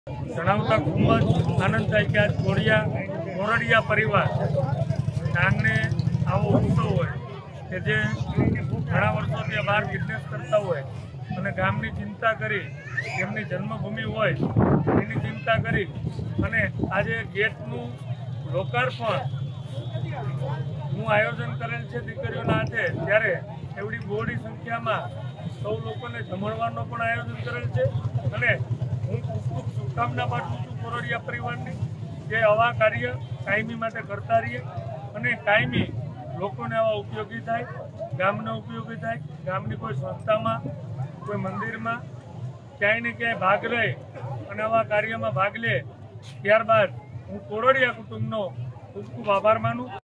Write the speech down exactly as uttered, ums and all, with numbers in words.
જણાવતા ખૂબ જ આનંદ થાય કે આજ કોડિયા કોરડિયા પરિવાર આંગણે આવો ઉત્સવ હોય કે જે ઘણા વર્ષોથી બહાર બિઝનેસ કરતા હોય અને ગામની ચિંતા કરી એમની જન્મભૂમિ હોય એની ચિંતા કરી અને આજે ગેટનું લોકાર્પણ નું આયોજન કરેલ છે દીકરીઓના હાથે, ત્યારે એવડી બહોળી સંખ્યામાં સૌ લોકોને જમણવારનો પણ આયોજન કરેલ છે અને હું ખૂબ ખૂબ શુભકામના પાઠવું છું કોરડિયા પરિવારની, જે આવા કાર્ય કાયમી માટે કરતા રહીએ અને કાયમી લોકોને આવા ઉપયોગી થાય, ગામને ઉપયોગી થાય, ગામની કોઈ સંસ્થામાં કોઈ મંદિરમાં ક્યાંય ને ક્યાંય ભાગ લે અને આવા કાર્યમાં ભાગ લે, ત્યારબાદ હું કોરડિયા કુટુંબનો ખૂબ ખૂબ આભાર માનું